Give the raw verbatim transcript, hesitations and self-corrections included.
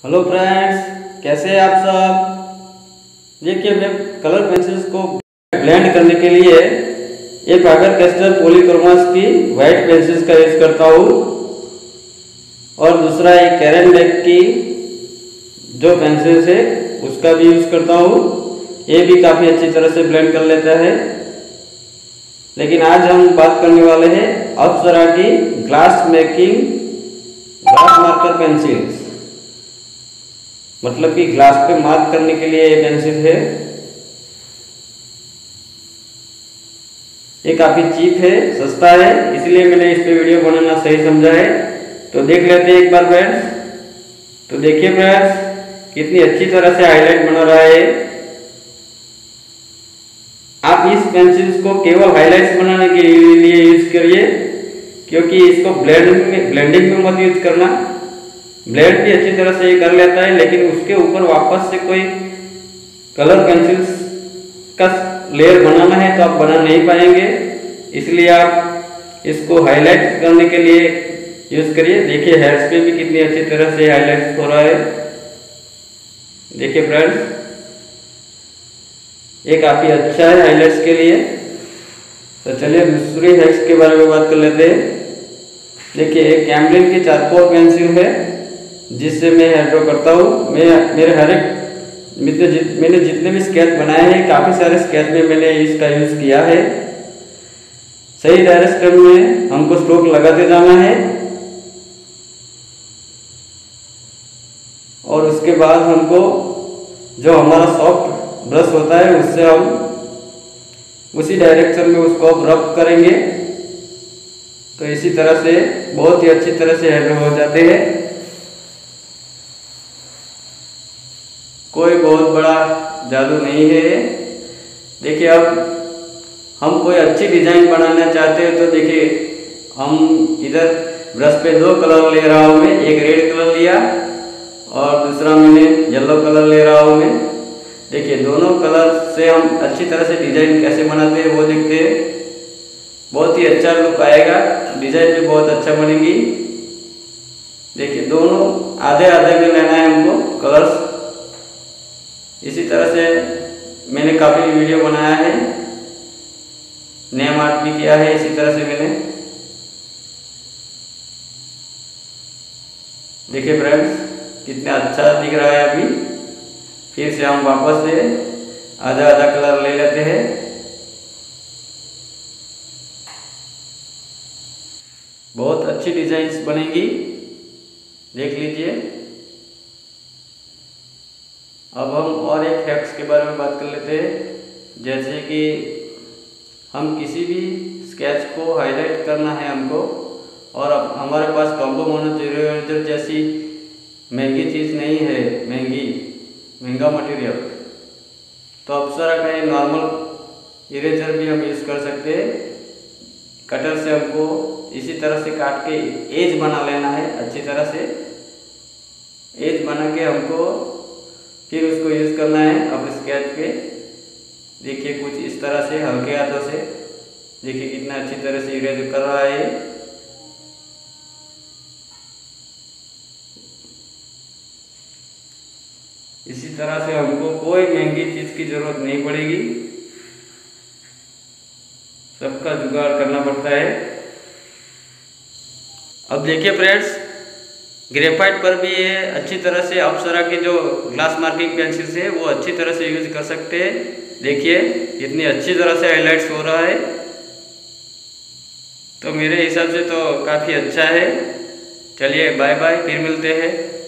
Hello friends, कैसे हैं आप सब। देखिए, मैं कलर पेंसिल्स को ब्लेंड करने के लिए एक फाइबर कैस्टर पॉलीक्रोमास की वाइट पेंसिल्स का यूज करता हूँ और दूसरा एक कैरन डेक की जो पेंसिल्स है उसका भी यूज करता हूँ। ये भी काफ़ी अच्छी तरह से ब्लेंड कर लेता है। लेकिन आज हम बात करने वाले हैं अप्सरा की glass making glass marker pencils, मतलब कि ग्लास पे मार्क करने के लिए ये पेंसिल है। ये काफ़ी चीप है, सस्ता है, इसलिए मैंने इस पे वीडियो बनाना सही समझा है। तो देख लेते हैं एक बार फ्रेंड्स। तो देखिए फ्रेंड्स, कितनी अच्छी तरह से हाईलाइट बना रहा है। आप इस पेंसिल्स को केवल हाईलाइट्स बनाने के लिए यूज करिए, क्योंकि इसको ब्लेंडिंग में ब्लेंडिंग में मत यूज करना। ब्लेंड भी अच्छी तरह से ये कर लेता है, लेकिन उसके ऊपर वापस से कोई कलर पेंसिल्स का लेयर बनाना है तो आप बना नहीं पाएंगे। इसलिए आप इसको हाईलाइट करने के लिए यूज करिए। देखिए हेड्स पे भी कितनी अच्छी तरह से हाईलाइट हो रहा है। देखिए फ्रेंड्स, ये काफ़ी अच्छा है हाईलाइट्स के लिए। तो चलिए दूसरी हेड्स के बारे में बात कर लेते हैं। देखिए, एक कैमलिन की चारकोल पेंसिल है जिससे मैं हेयर ड्रॉ करता हूँ। मैं मेरे हर एक मैंने जित, मैंने जितने भी स्केच बनाए हैं, काफ़ी सारे स्केच में मैंने इसका यूज़ किया है। सही डायरेक्शन में हमको स्ट्रोक लगाते जाना है और उसके बाद हमको जो हमारा सॉफ्ट ब्रश होता है उससे हम उसी डायरेक्शन में उसको अब रब करेंगे। तो इसी तरह से बहुत ही अच्छी तरह से हेयर ड्रॉ हो जाते हैं। कोई बहुत बड़ा जादू नहीं है। देखिए, अब हम कोई अच्छी डिजाइन बनाना चाहते हैं तो देखिए, हम इधर ब्रश पे दो कलर ले रहा हूँ मैं। एक रेड कलर लिया और दूसरा मैंने येलो कलर ले रहा हूँ मैं। देखिए, दोनों कलर से हम अच्छी तरह से डिजाइन कैसे बनाते हैं वो देखते हैं। बहुत ही अच्छा लुक आएगा, डिजाइन भी बहुत अच्छा बनेगी। देखिए, दोनों आधे आधे में लेना है हमको कलर्स। इसी तरह से मैंने काफ़ी वीडियो बनाया है, नेम आर्ट भी किया है इसी तरह से मैंने। देखिए फ्रेंड्स, कितना अच्छा दिख रहा है। अभी फिर से हम वापस से आधा आधा कलर ले लेते हैं। बहुत अच्छी डिजाइन्स बनेगी, देख लीजिए। अब हम और एक हैक्स के बारे में बात कर लेते हैं। जैसे कि हम किसी भी स्केच को हाईलाइट करना है हमको, और अब हमारे पास कॉम्बो मोनो जैसी महंगी चीज़ नहीं है, महंगी महंगा मटेरियल, तो अप्सरा का ये नॉर्मल इरेजर भी हम यूज़ कर सकते हैं। कटर से हमको इसी तरह से काट के एज बना लेना है। अच्छी तरह से एज बना के हमको फिर उसको यूज़ करना है अपने स्केच पे। देखिए, कुछ इस तरह से हल्के हाथों से, देखिए कितना अच्छी तरह से इरेज कर रहा है। इसी तरह से हमको कोई महंगी चीज़ की जरूरत नहीं पड़ेगी, सबका जुगाड़ करना पड़ता है। अब देखिए फ्रेंड्स, ग्रेफाइट पर भी ये अच्छी तरह से अप्सरा के जो ग्लास मार्किंग पेंसिल्स है वो अच्छी तरह से यूज कर सकते हैं। देखिए इतनी अच्छी तरह से हाईलाइट्स हो रहा है। तो मेरे हिसाब से तो काफ़ी अच्छा है। चलिए बाय बाय, फिर मिलते हैं।